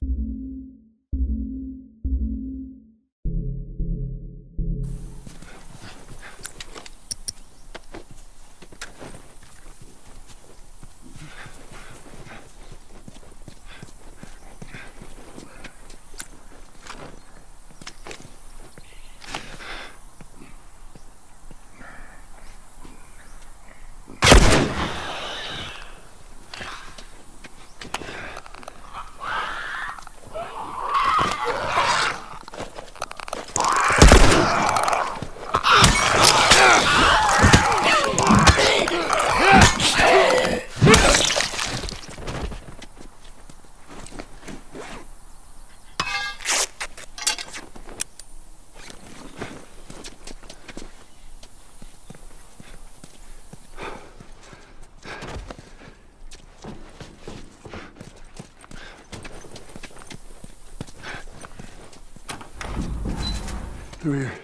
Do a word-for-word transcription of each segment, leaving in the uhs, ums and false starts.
Through here.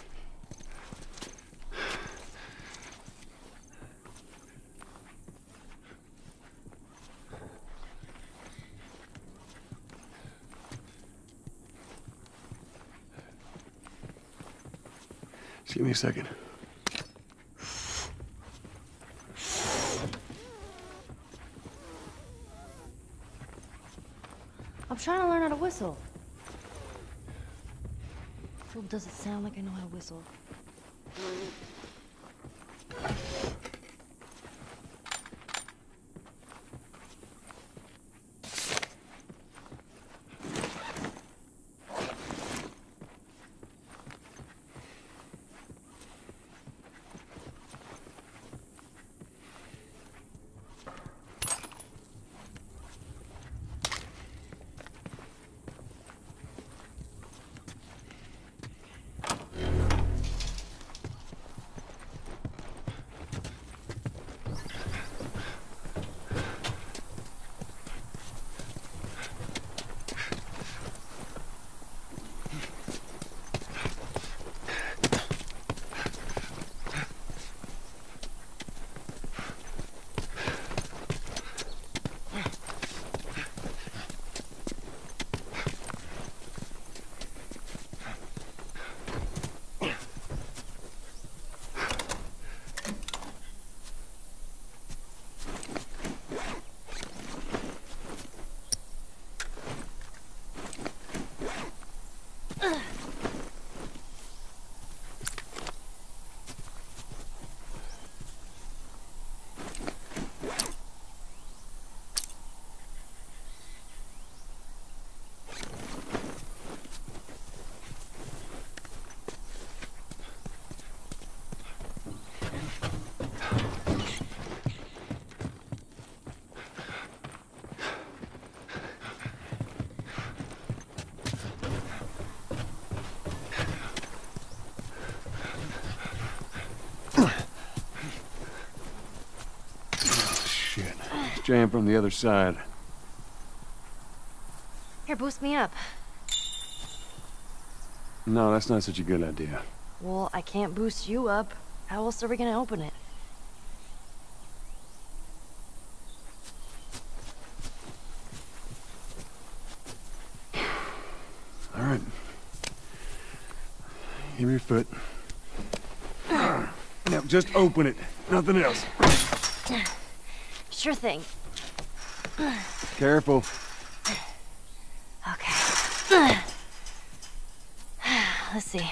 Just give me a second. I'm trying to learn how to whistle. Well, does it sound like I know how to whistle? Jam from the other side. Here, boost me up. No, that's not such a good idea. Well, I can't boost you up. How else are we gonna open it? All right. Give me your foot. Now, just open it. Nothing else. Sure thing. Careful. Okay. Let's see.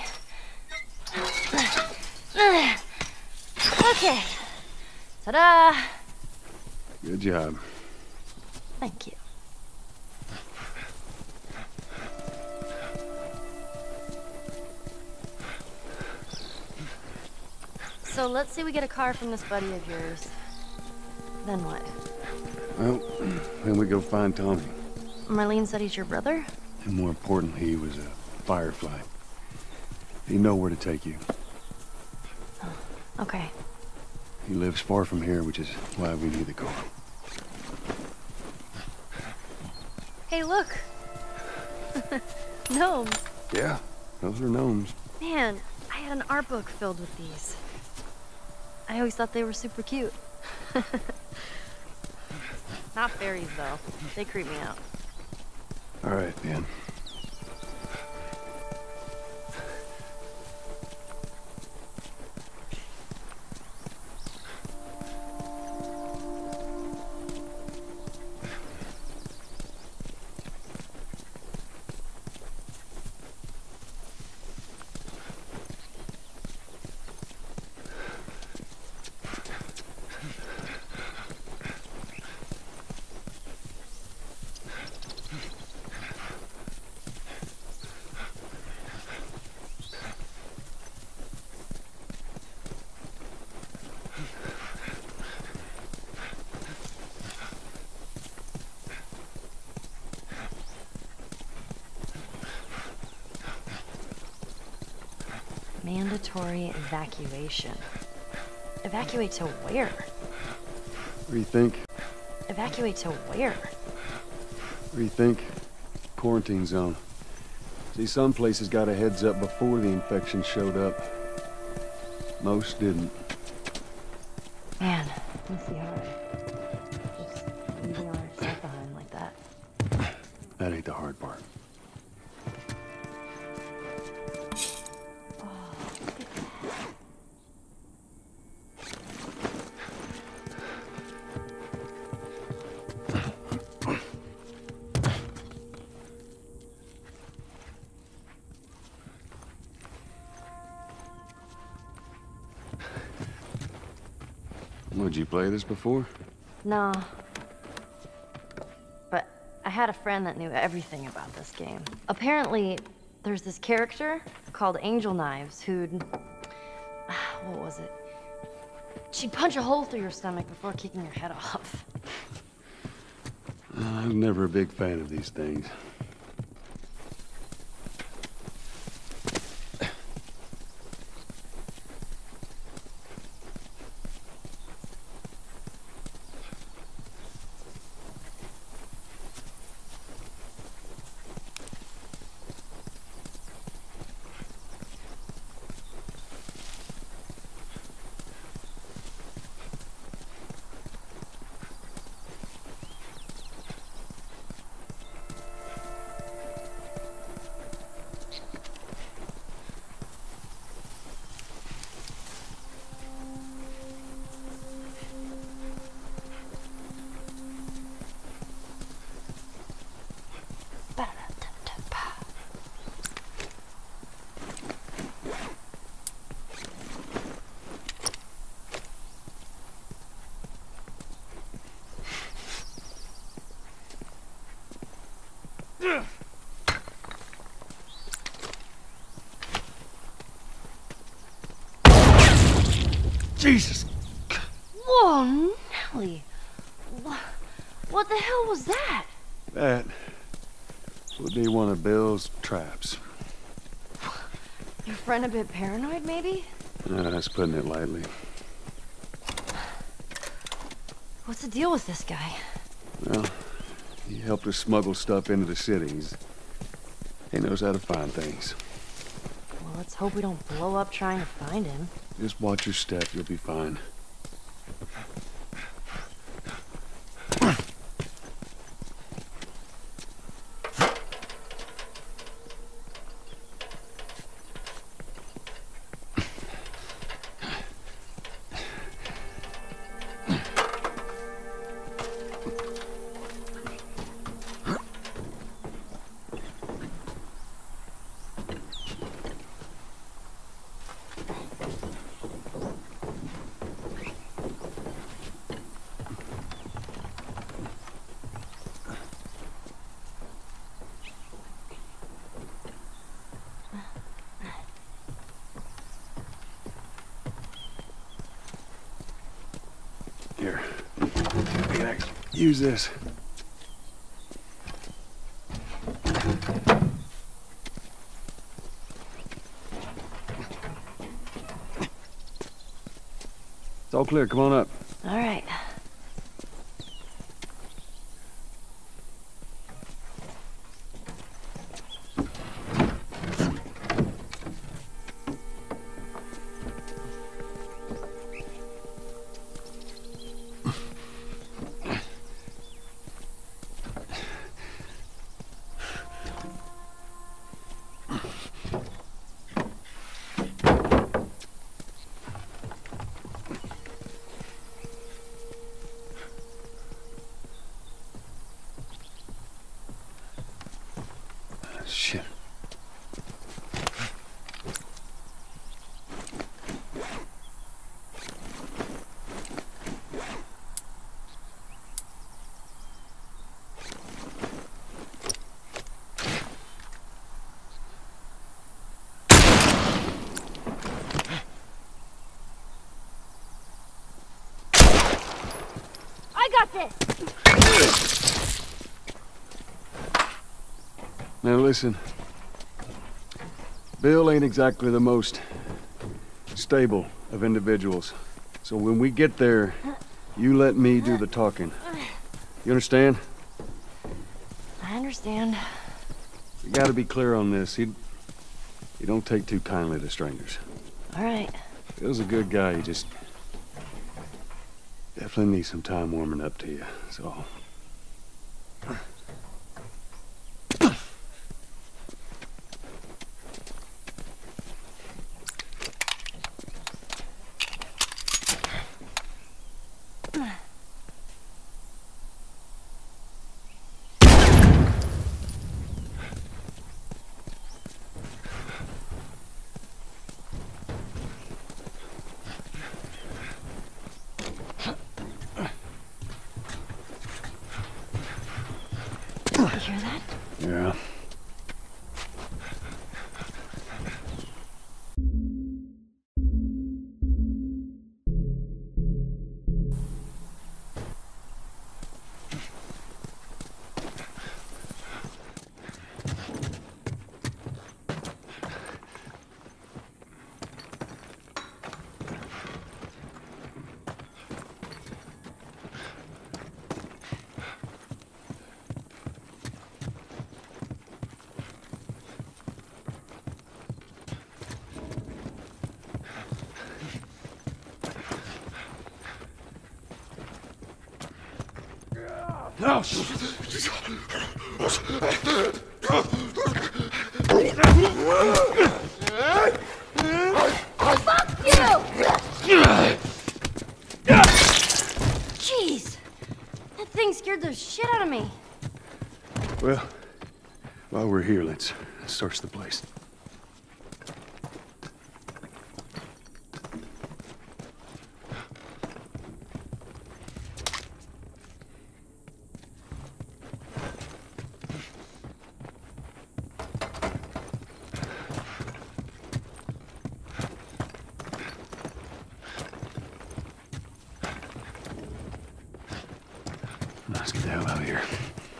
Okay. Ta-da! Good job. Thank you. So let's say we get a car from this buddy of yours. Then what? Well, then we go find Tommy. Marlene said he's your brother? And more importantly, he was a firefly. He know where to take you. Oh, okay. He lives far from here, which is why we need the car. Hey, look! Gnomes! Yeah, those are gnomes. Man, I had an art book filled with these. I always thought they were super cute. Not fairies, though. They creep me out. All right, Ben. Mandatory evacuation. Evacuate to where? What do you think? Evacuate to where? What do you think? Quarantine zone. See, some places got a heads up before the infection showed up. Most didn't. Man, must be hard. Just leaving all our stuff behind like that. That ain't the hard part. Would you play this before? No. But I had a friend that knew everything about this game. Apparently, there's this character called Angel Knives who'd... What was it? She'd punch a hole through your stomach before kicking your head off. Uh, I was never a big fan of these things. Jesus! Whoa, Nelly! What, what the hell was that? That would be one of Bill's traps. Your friend a bit paranoid, maybe? Uh, that's putting it lightly. What's the deal with this guy? Well, he helped us smuggle stuff into the cities. He knows how to find things. Well, let's hope we don't blow up trying to find him. Just watch your step, you'll be fine. Here, you can actually use this. It's all clear, come on up. All right. Shit. Now listen, Bill ain't exactly the most stable of individuals. So when we get there, you let me do the talking. You understand? I understand. You gotta be clear on this. He, he don't take too kindly to strangers. All right. Bill's a good guy, he just definitely needs some time warming up to you, so. You hear that? Yeah. No! Fuck you! Jeez! That thing scared the shit out of me. Well, while we're here, let's search the place. Let's get the hell out of here.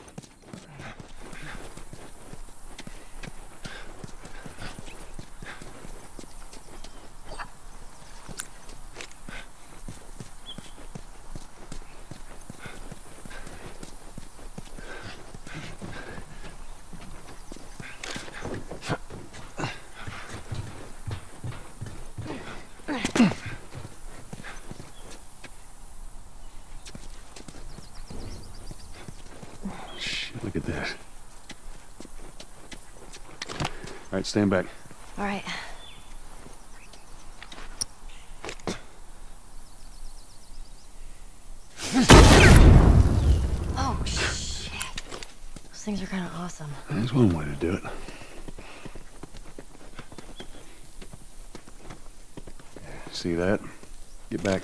Look at this. All right, stand back. All right. Oh, shit. Those things are kind of awesome. There's one way to do it. See that? Get back.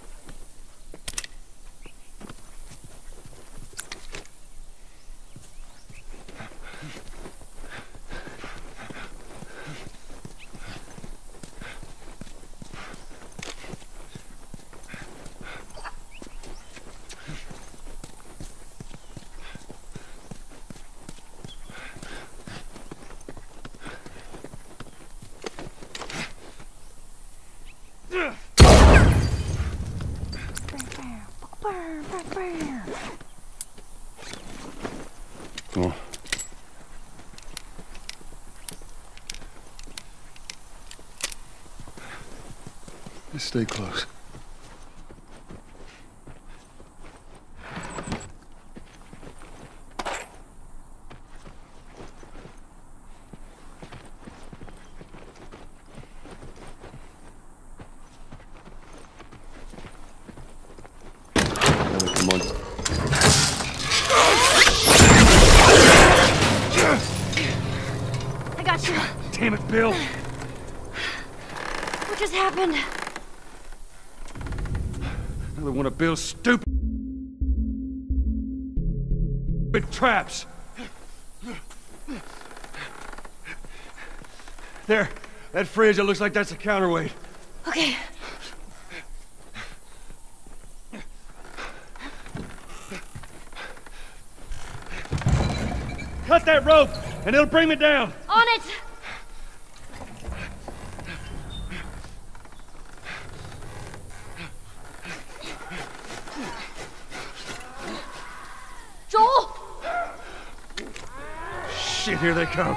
Come on. Just stay close. Come on. Damn it, Bill. What just happened? Another one of Bill's stupid traps. There, that fridge, it looks like that's a counterweight. Okay. Cut that rope, and it'll bring me down. On it! Joel! Shit, here they come.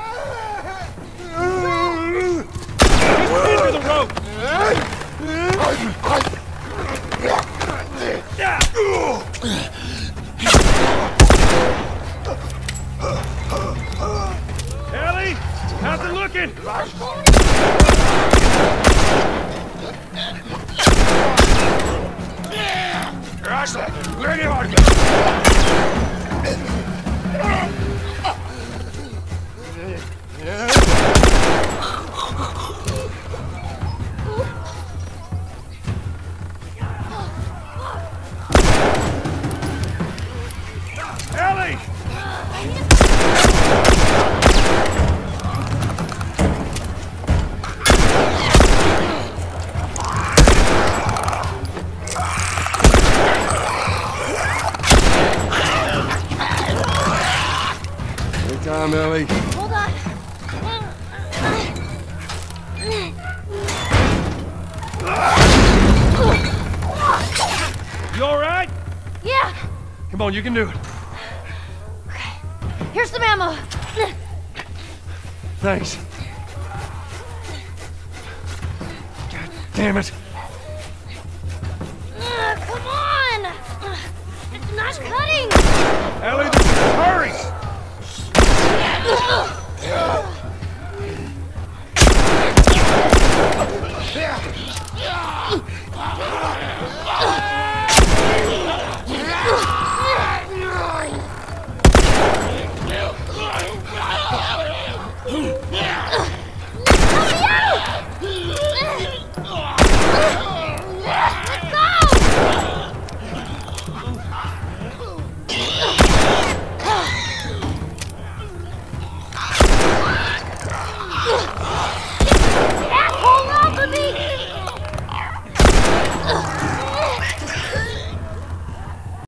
Into the rope! Ellie, how's it looking? Ellie! Take time, Ellie. Hold on. You all right? Yeah. Come on, you can do it. Okay. Here's some ammo. Thanks. God damn it. Uh, come on. Uh, It's not cutting. Ellie, this is hurry!